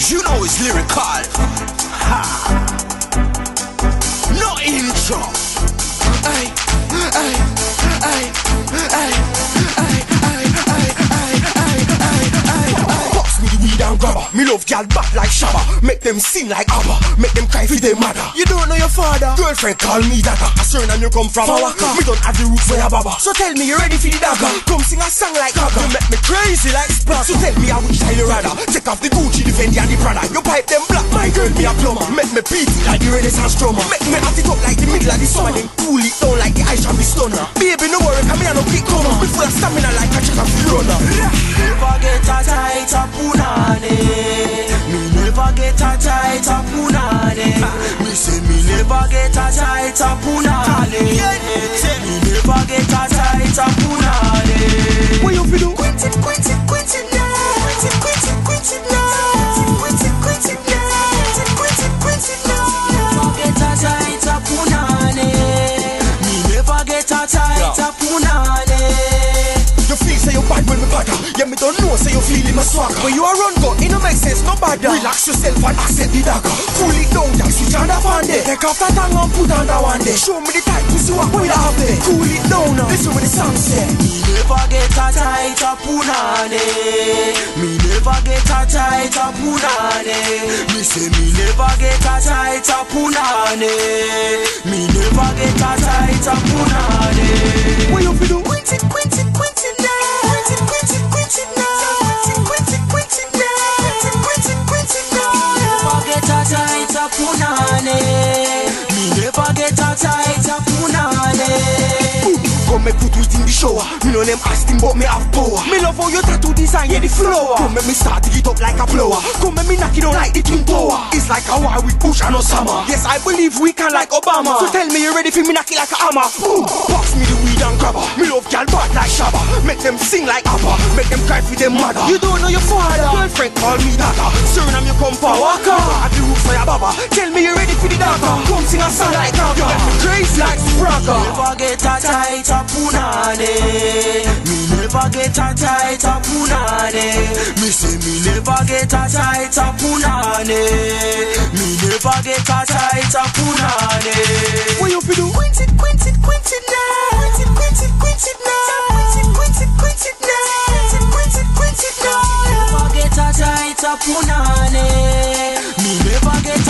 You know it's lyrical. Ha. No intro. Ay, ay, ay, ay, ay, ay, ay, ay, ay, ay, ay. Box me the weed and grabber. Me love gal back like Shabba. Make them sing like ABBA. Make them cry for their mother. You don't know your father. Girlfriend call me dagger. A certain and you come from Awaka. Me don't have the roots for your baba. So tell me you ready for the dagger. Come sing a song like Gaga. You make me crazy like Sprague. So tell me how which style you rather. Take off the Gucci, the Fendi and the Prada. You pipe them black, my girl me a plumber. Make me beat it like the Renaissance drummer. Make me hot it up like the middle of the summer. Then cool it down like the ice and the stunner. Baby no worry, come here no quick comer. We full of stamina like a chicken free runner. Never get a tight up punani. Me never get a tight up punani. Me say me never get a tight up punani. Me never get a tight up punani. What you fi do? Quit it, quit it, quit it now. Quit it, quit it, quit it now. Quit it, quit it now. Quit it, quit it now. Never get a tight up punani. Me never get a tight up punani. You feel say you bad when me bother. Yeah, me don't know say you feeling my swagger. When you a run go, it no make sense, no bother. Relax yourself and accept the dagger. Cool it down, yeah, switch on that one day. Take off that tongue and put on that one day. Show me the type pussy what we have there. Cool it down now, listen what the song say. Me never get a tight up punani. Me never get a tight up punani. Me say me never get a tight up punani. Me never get a tight up punani. What you fi do? Quit it, quit it, quit it now. Quit it, quit it, quit it now. Quit it, quit it now. Quit it, quit it now. Never get a tight up punani. Me never get a tight up punani. Come me put it in the shower. Me know them asking but me have power. Me love how you tattoo design, yeah, the flower. Come me start to get up like a blower. Come me knock it down like the Twin Tower. It's like a war with Bush and Osama. Yes, I believe we can like Obama. So tell me you ready for me knock it like a hammer. Boom. Box me the weed and grabber. Me love gal bad like Shabba. Make them sing like ABBA. Make them cry for their mother. You don't know your father. Girlfriend call me dagger. Suriname you come for Waka. Have the roots for your baba. Tell me you ready for the dagger. Come sing a song like Gaga. You make me crazy like Sprague. Never get a tight up punani. Me never get a tight up punani. Me say me never get a tight up punani. Me never get a tight up punani. What you fi do? Quit it, quit it, quit it now. Quit it, quit it, quit it now. Quit it, quit it, quit it now. Quit it, quit it now. Never get a tight up punani. Me never get